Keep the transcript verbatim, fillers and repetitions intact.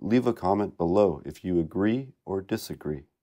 leave a comment below if you agree or disagree.